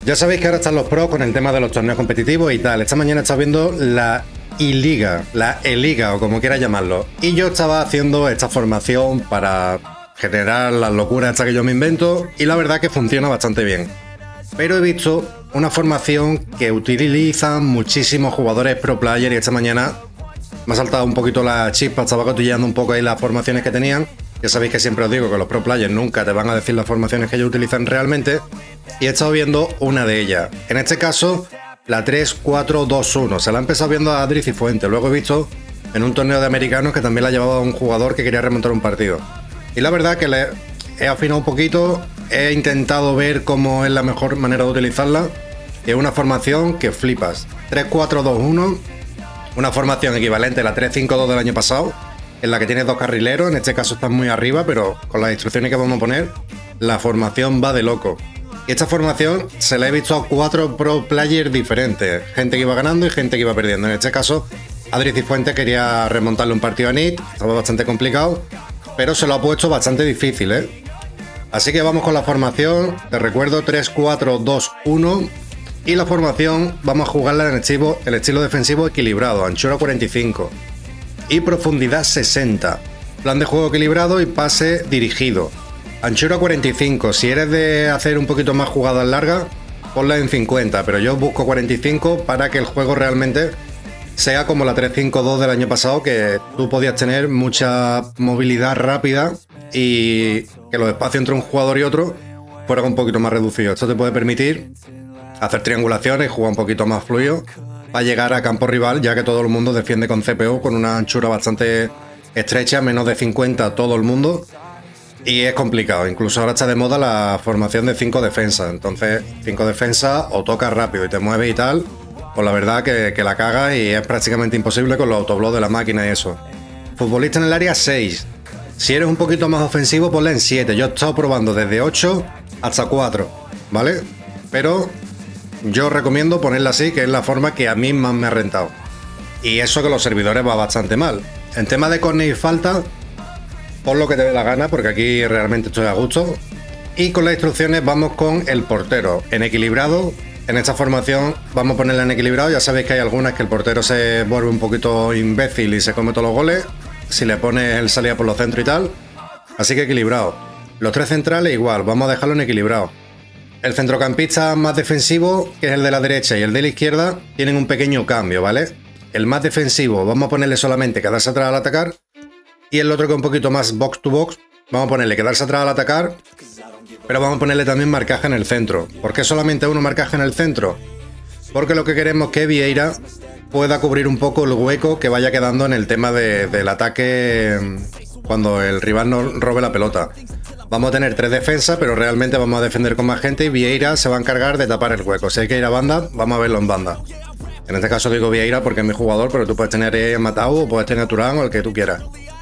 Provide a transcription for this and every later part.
Ya sabéis que ahora están los pros con el tema de los torneos competitivos y tal. Esta mañana estaba viendo la I-Liga, la E-Liga o como quieras llamarlo. Y yo estaba haciendo esta formación para generar las locuras estas que yo me invento y la verdad que funciona bastante bien. Pero he visto una formación que utilizan muchísimos jugadores pro player y esta mañana me ha saltado un poquito la chispa, estaba cotilleando un poco ahí las formaciones que tenían. Ya sabéis que siempre os digo que los pro players nunca te van a decir las formaciones que ellos utilizan realmente. Y he estado viendo una de ellas. En este caso, la 3-4-2-1. Se la he empezado viendo a Adri Cifuentes. Luego he visto en un torneo de americanos que también la llevaba un jugador que quería remontar un partido. Y la verdad que le he afinado un poquito. He intentado ver cómo es la mejor manera de utilizarla. Es una formación que flipas. 3-4-2-1. Una formación equivalente a la 3-5-2 del año pasado, en la que tienes dos carrileros. En este caso están muy arriba, pero con las instrucciones que vamos a poner, la formación va de loco. Y esta formación se la he visto a 4 pro players diferentes. Gente que iba ganando y gente que iba perdiendo. En este caso, Adri Cifuentes quería remontarle un partido a NIT. Estaba bastante complicado, pero se lo ha puesto bastante difícil, ¿eh? Así que vamos con la formación. Te recuerdo, 3-4-2-1. Y la formación vamos a jugarla en el estilo defensivo equilibrado. Anchura 45. Y profundidad 60. Plan de juego equilibrado y pase dirigido. Anchura 45, si eres de hacer un poquito más jugadas largas, ponla en 50, pero yo busco 45 para que el juego realmente sea como la 3-5-2 del año pasado, que tú podías tener mucha movilidad rápida y que los espacios entre un jugador y otro fueran un poquito más reducidos. Esto te puede permitir hacer triangulaciones, jugar un poquito más fluido para llegar a campo rival, ya que todo el mundo defiende con CPO con una anchura bastante estrecha, menos de 50 todo el mundo. Y es complicado, incluso ahora está de moda la formación de 5 defensas. Entonces, 5 defensas o tocas rápido y te mueves y tal, pues la verdad que la cagas y es prácticamente imposible con los autoblocs de la máquina y eso. Futbolista en el área 6. Si eres un poquito más ofensivo, ponle en 7. Yo he estado probando desde 8 hasta 4, ¿vale? Pero yo recomiendo ponerla así, que es la forma que a mí más me ha rentado. Y eso que los servidores va bastante mal. En tema de córner y falta, pon lo que te dé la gana, porque aquí realmente estoy a gusto. Y con las instrucciones vamos con el portero en equilibrado. En esta formación vamos a ponerla en equilibrado. Ya sabéis que hay algunas que el portero se vuelve un poquito imbécil y se come todos los goles si le pones el salida por los centros y tal. Así que equilibrado. Los 3 centrales igual, vamos a dejarlo en equilibrado. El centrocampista más defensivo, que es el de la derecha y el de la izquierda, tienen un pequeño cambio, ¿vale? El más defensivo vamos a ponerle solamente quedarse atrás al atacar. Y el otro, que es un poquito más box to box, vamos a ponerle quedarse atrás al atacar, pero vamos a ponerle también marcaje en el centro. ¿Por qué solamente uno marcaje en el centro? Porque lo que queremos es que Vieira pueda cubrir un poco el hueco que vaya quedando en el tema del ataque cuando el rival nos robe la pelota. Vamos a tener 3 defensas, pero realmente vamos a defender con más gente y Vieira se va a encargar de tapar el hueco. Si hay que ir a banda, vamos a verlo en banda. En este caso digo Vieira porque es mi jugador, pero tú puedes tener Matau o puedes tener a Turán o el que tú quieras.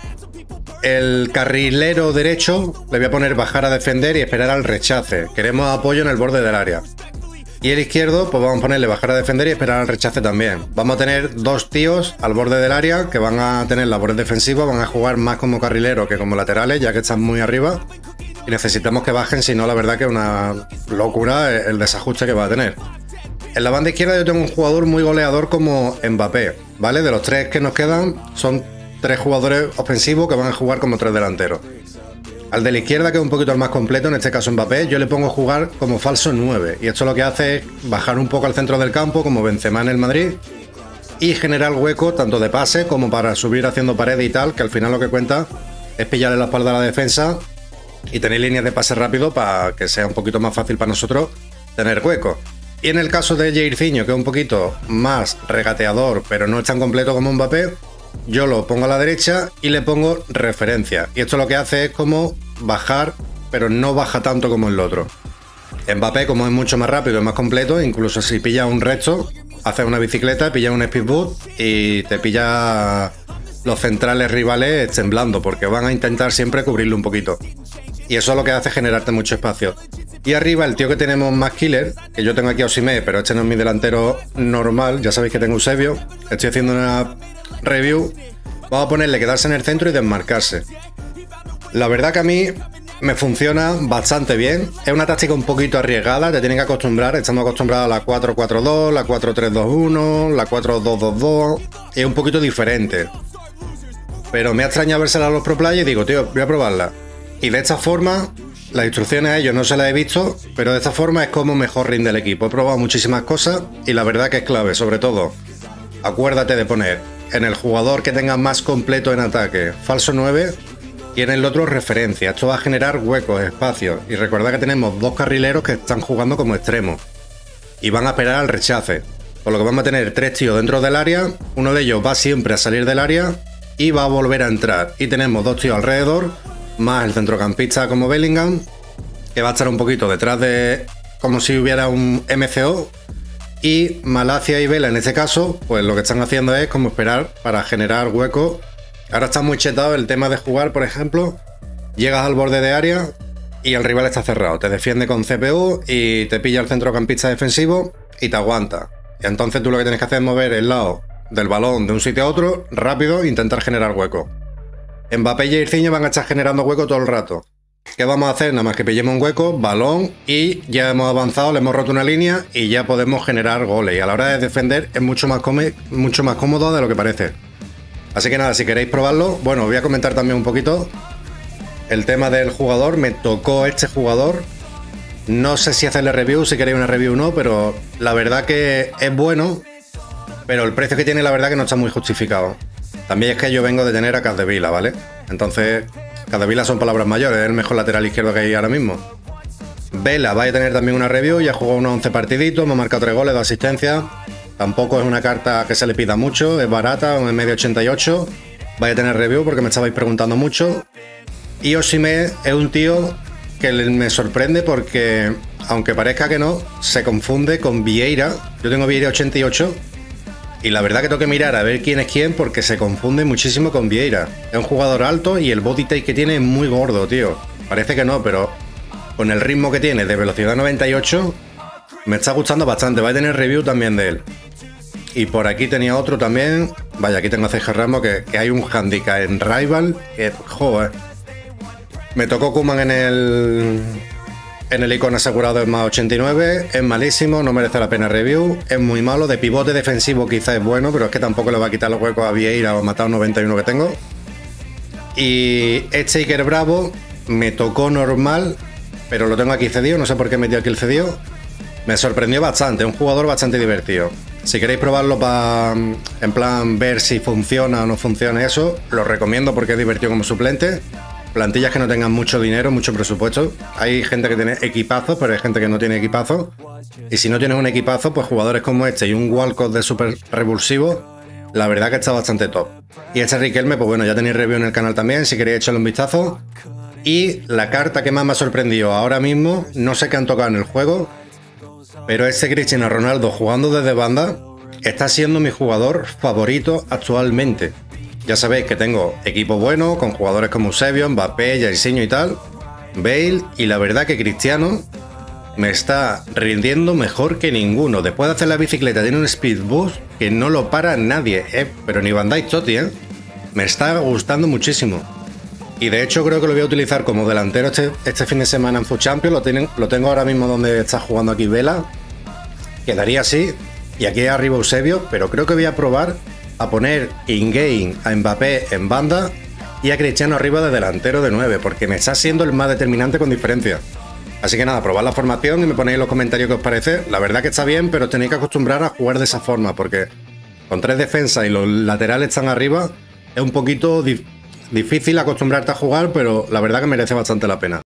El carrilero derecho le voy a poner bajar a defender y esperar al rechace. Queremos apoyo en el borde del área. Y el izquierdo, pues vamos a ponerle bajar a defender y esperar al rechace también. Vamos a tener 2 tíos al borde del área que van a tener labores defensivas, van a jugar más como carrilero que como laterales, ya que están muy arriba. Y necesitamos que bajen, si no, la verdad que es una locura el desajuste que va a tener. En la banda izquierda yo tengo un jugador muy goleador como Mbappé, ¿vale? De los 3 que nos quedan, son 3 jugadores ofensivos que van a jugar como 3 delanteros. Al de la izquierda, que es un poquito el más completo, en este caso Mbappé, yo le pongo a jugar como falso 9. Y esto lo que hace es bajar un poco al centro del campo, como Benzema en el Madrid, y generar hueco tanto de pase como para subir haciendo pared y tal, que al final lo que cuenta es pillarle la espalda a la defensa y tener líneas de pase rápido para que sea un poquito más fácil para nosotros tener hueco. Y en el caso de Jairzinho, que es un poquito más regateador, pero no es tan completo como Mbappé, yo lo pongo a la derecha y le pongo referencia. Y esto lo que hace es como bajar, pero no baja tanto como el otro. Mbappé, como es mucho más rápido, es más completo, incluso si pilla un recto, hace una bicicleta, pilla un speedboot y te pilla los centrales rivales temblando, porque van a intentar siempre cubrirlo un poquito. Y eso es lo que hace generarte mucho espacio. Y arriba el tío que tenemos más killer, que yo tengo aquí a Osimhen, pero este no es mi delantero normal, ya sabéis que tengo Eusebio, estoy haciendo una review, vamos a ponerle quedarse en el centro y desmarcarse. La verdad que a mí me funciona bastante bien. Es una táctica un poquito arriesgada, te tienen que acostumbrar. Estamos acostumbrados a la 4-4-2, la 4-3-2-1, la 4-2-2-2. Y es un poquito diferente. Pero me ha extrañado vérsela a los pro players y digo, tío, voy a probarla. Y de esta forma, las instrucciones a ellos no se las he visto, pero de esta forma es como mejor rinde el equipo. He probado muchísimas cosas y la verdad que es clave, sobre todo. Acuérdate de poner en el jugador que tenga más completo en ataque, falso 9, y en el otro referencia. Esto va a generar huecos, espacios. Y recordad que tenemos dos carrileros que están jugando como extremos y van a esperar al rechace. Por lo que vamos a tener 3 tíos dentro del área, uno de ellos va siempre a salir del área y va a volver a entrar. Y tenemos 2 tíos alrededor, más el centrocampista como Bellingham, que va a estar un poquito detrás de, como si hubiera un MCO. Y Malacia y Vela en este caso, pues lo que están haciendo es como esperar para generar huecos. Ahora está muy chetado el tema de jugar, por ejemplo, llegas al borde de área y el rival está cerrado, te defiende con CPU y te pilla el centrocampista defensivo y te aguanta. Y entonces tú lo que tienes que hacer es mover el lado del balón de un sitio a otro rápido e intentar generar huecos. Mbappé y Jairzinho van a estar generando huecos todo el rato. ¿Qué vamos a hacer? Nada más que pillemos un hueco, balón, y ya hemos avanzado, le hemos roto una línea y ya podemos generar goles. Y a la hora de defender es mucho más cómodo de lo que parece. Así que nada, si queréis probarlo, bueno, os voy a comentar también un poquito el tema del jugador. Me tocó este jugador. No sé si hacerle review, si queréis una review o no, pero la verdad que es bueno, pero el precio que tiene la verdad que no está muy justificado. También es que yo vengo de tener a Capdevila, ¿vale? Entonces, Capdevila son palabras mayores, es el mejor lateral izquierdo que hay ahora mismo. Vela va a tener también una review, ya jugó unos 11 partiditos, me ha marcado 3 goles, 2 asistencias. Tampoco es una carta que se le pida mucho, es barata, un medio 88. Vaya a tener review porque me estabais preguntando mucho. Y Osimhen es un tío que me sorprende porque, aunque parezca que no, se confunde con Vieira. Yo tengo Vieira 88 y la verdad que tengo que mirar a ver quién es quién porque se confunde muchísimo con Vieira. Es un jugador alto y el body type que tiene es muy gordo, tío. Parece que no, pero con el ritmo que tiene de velocidad 98 me está gustando bastante. Va a tener review también de él. Y por aquí tenía otro también. Vaya, aquí tengo a Sergio Ramos, que hay un handicap en Rival. Que, joder. Me tocó Koeman en el icono asegurado en más 89. Es malísimo, no merece la pena review. Es muy malo. De pivote defensivo quizás es bueno, pero es que tampoco le va a quitar los huecos a Vieira o matar un 91 que tengo. Y este Iker Bravo me tocó normal, pero lo tengo aquí cedido. No sé por qué metí aquí el cedido. Me sorprendió bastante, un jugador bastante divertido. Si queréis probarlo para, en plan, ver si funciona o no funciona eso, lo recomiendo porque es divertido como suplente. Plantillas que no tengan mucho dinero, mucho presupuesto. Hay gente que tiene equipazos, pero hay gente que no tiene equipazos. Y si no tienes un equipazo, pues jugadores como este y un Walcott de super revulsivo, la verdad que está bastante top. Y este Riquelme, pues bueno, ya tenéis review en el canal también, si queréis echarle un vistazo. Y la carta que más me ha sorprendido ahora mismo, no sé qué han tocado en el juego, pero este Cristiano Ronaldo jugando desde banda está siendo mi jugador favorito actualmente. Ya sabéis que tengo equipo bueno con jugadores como Eusebio, Mbappé, Jairzinho y tal, Bale, y la verdad que Cristiano me está rindiendo mejor que ninguno. Después de hacer la bicicleta tiene un speed boost que no lo para nadie, pero ni Van Dijk Totti, me está gustando muchísimo. Y de hecho creo que lo voy a utilizar como delantero este fin de semana en FUT Champions. Lo tengo ahora mismo donde está jugando aquí Vela. Quedaría así. Y aquí arriba Eusebio. Pero creo que voy a probar a poner in-game a Mbappé en banda y a Cristiano arriba de delantero de 9. Porque me está siendo el más determinante con diferencia. Así que nada, probad la formación y me ponéis en los comentarios qué os parece. La verdad que está bien, pero tenéis que acostumbrar a jugar de esa forma. Porque con 3 defensas y los laterales están arriba, es un poquito difícil acostumbrarte a jugar, pero la verdad que merece bastante la pena.